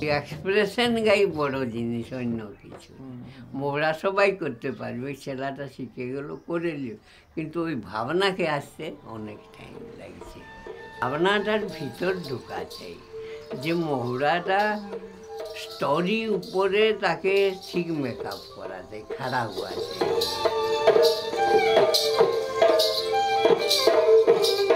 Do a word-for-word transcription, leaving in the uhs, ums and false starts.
Expression গাই বড় জিনিস, অন্য কিছু মোরা সবাই করতে পারবে, ওই ছেলেটা শিখে গেলো করে নিও, কিন্তু ওই ভাবনাকে আসতে অনেক টাইম লাগছে। ভাবনাটার ভিতর ঢোকা চাই যে মহুরাটা স্টোরি উপরে তাকে ঠিক মেকআপ করা যায়, খারাপ আছে।